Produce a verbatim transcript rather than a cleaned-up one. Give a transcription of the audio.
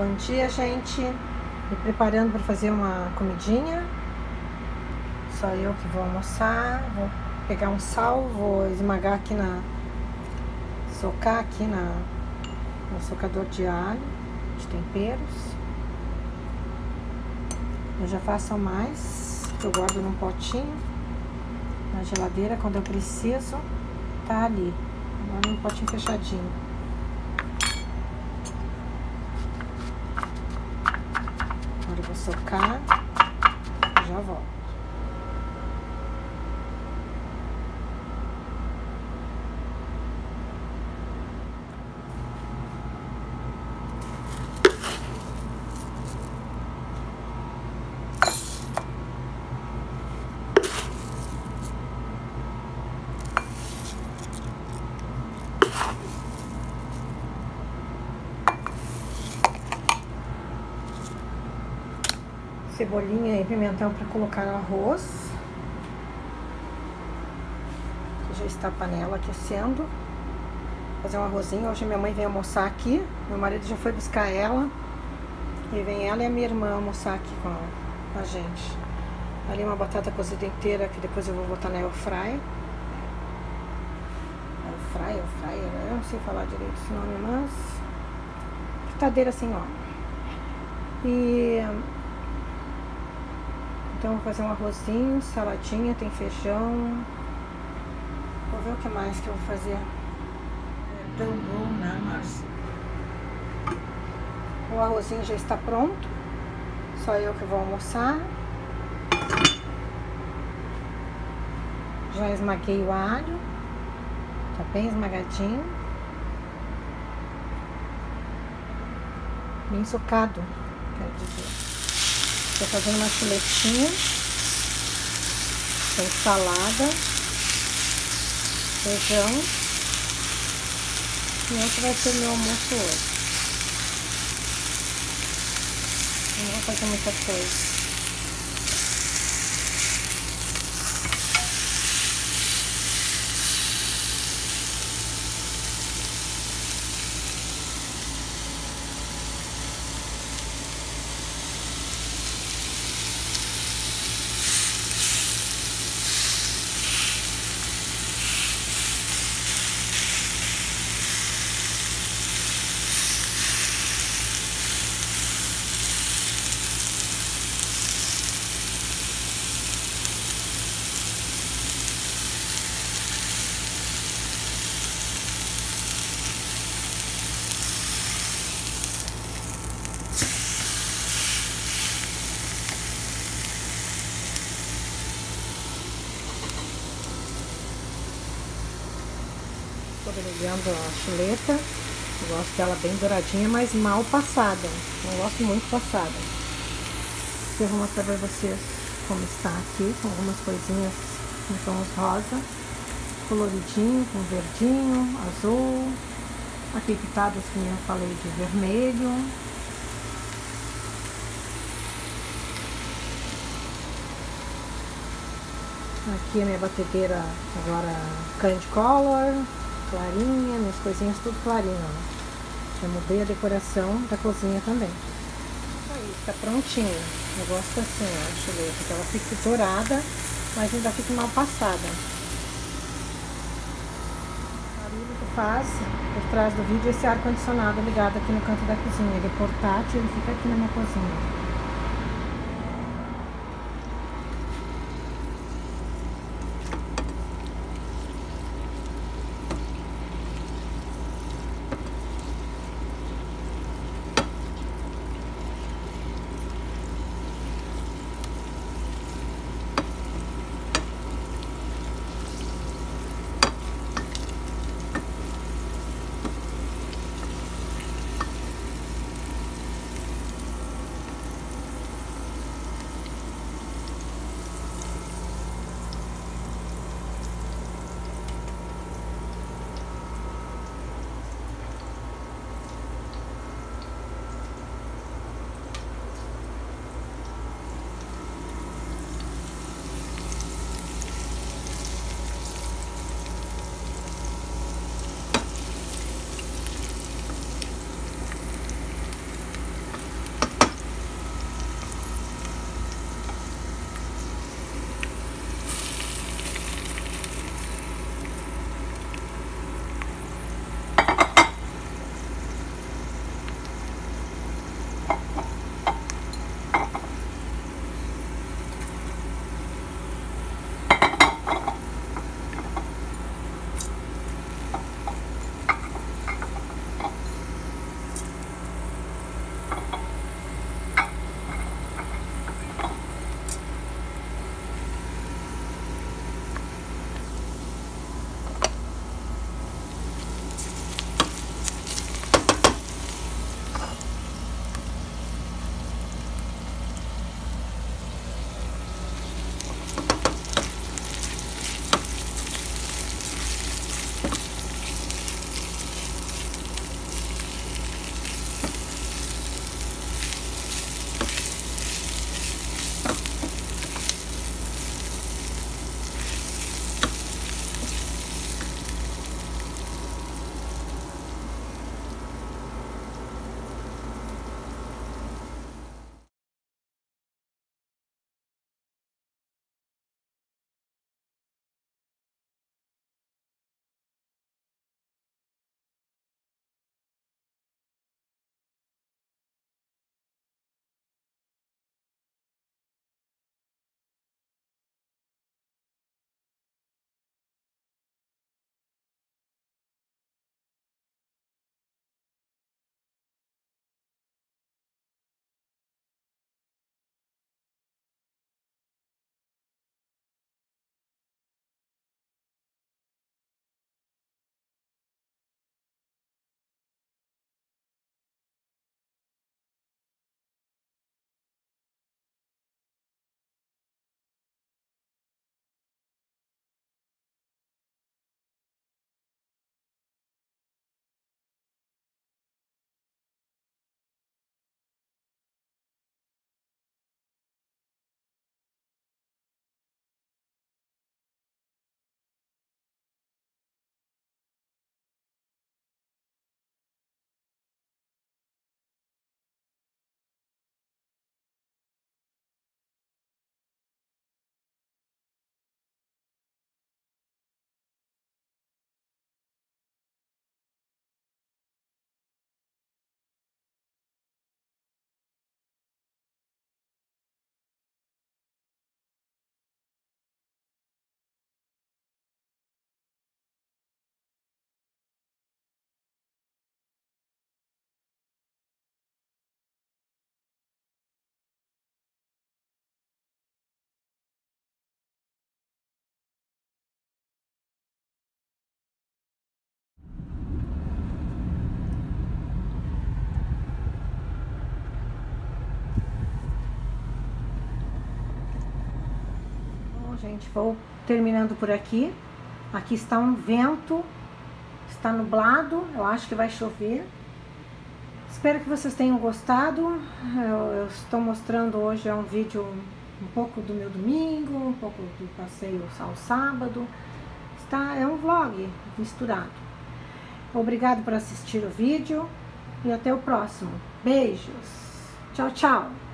Bom dia, gente. Me preparando para fazer uma comidinha. Só eu que vou almoçar. Vou pegar um sal, vou esmagar aqui na... socar aqui na... no socador de alho, de temperos. Eu já faço mais, que eu guardo num potinho na geladeira, quando eu preciso, tá ali. Agora num potinho fechadinho. Agora eu vou socar, já volto. Cebolinha e pimentão para colocar no arroz. Aqui já está a panela aquecendo. Vou fazer um arrozinho. Hoje minha mãe vem almoçar aqui. Meu marido já foi buscar ela. E vem ela e a minha irmã almoçar aqui com a gente. Ali uma batata cozida inteira que depois eu vou botar na airfry. Airfry, airfryer, eu não sei falar direito esse nome, mas... fritadeira sem óleo. E... então vou fazer um arrozinho, saladinha, tem feijão. Vou ver o que mais que eu vou fazer. É tão bom, né, Márcia? O arrozinho já está pronto. Só eu que vou almoçar. Já esmaguei o alho. Tá bem esmagadinho. Bem socado, quero dizer. Tô fazendo uma filetinha, tem salada, feijão, e esse vai ser meu almoço hoje. Não vou fazer muita coisa. Estou brilhando a chuleta. Eu gosto dela bem douradinha, mas mal passada. Não gosto muito passada. Eu vou mostrar para vocês como está aqui, com algumas coisinhas em tons rosa, coloridinho, com verdinho, azul. Aqui pitadas que eu falei de vermelho. Aqui a minha batedeira agora candy color, clarinha, minhas coisinhas tudo clarinho, ó. Já mudei a decoração da cozinha também. Aí, tá prontinho. Eu gosto assim, ó, a chuleta, que ela fique dourada, mas ainda fique mal passada. O barulho que faz por trás do vídeo é esse ar-condicionado ligado aqui no canto da cozinha. Ele é portátil, ele fica aqui na minha cozinha. gente, vou terminando por aqui. Aqui está um vento, está nublado, eu acho que vai chover. Espero que vocês tenham gostado. Eu, eu estou mostrando hoje é um vídeo um pouco do meu domingo, um pouco do passeio ao sábado. Está, é um vlog misturado. Obrigado por assistir o vídeo e até o próximo. Beijos. Tchau, tchau.